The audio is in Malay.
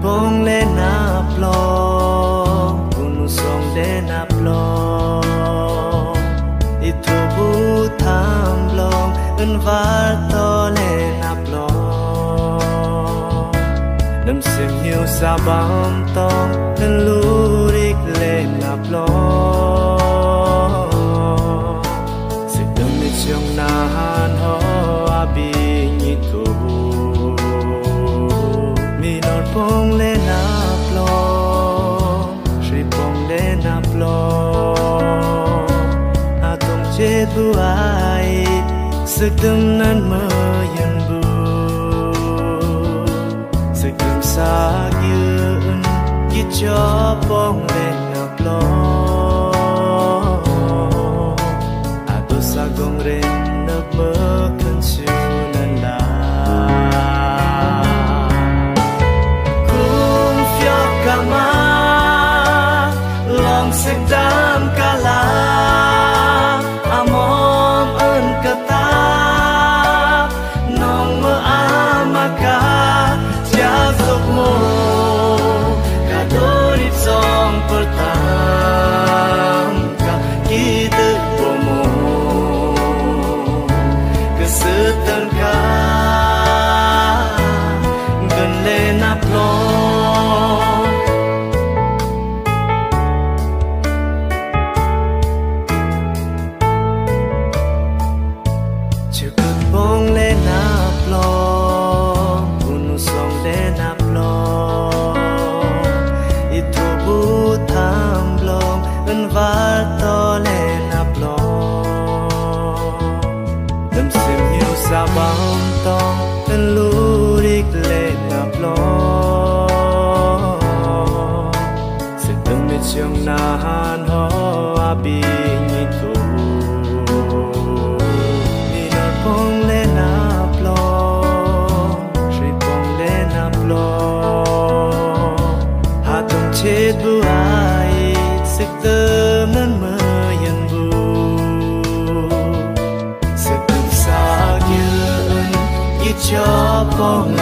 bong le na plong unu song de na plong itu bu tham plong ân var to le na plong nam sim hiu sa bam tong ân lurik le na plong se dum ni chong na han ho abi ni tu mi non pong le na plong shri pong le na plong atom che bu ai sức tâm nan mơ yên bu sức tâm xa yun ki cho pong le na plong ato sa gong ren nak mơ kan siu nan la kum phyo kama long sức tâm kala amom ân kata nong mơ amaka cha sok mo kadori song pertam ka kita pomo kesetan ka gende na plong chukut bong le na plong unu song de na plong itu bu tham plong ân var to le na plong nam sim hiu sa bam tong ân lurik le na plong se dum mi chong na han ho abi ni tu mi non pong le na plong shri pong le na plong hatum che bu ai sức tâm nan mơ yên bu sức tâm xa yun ki cho pong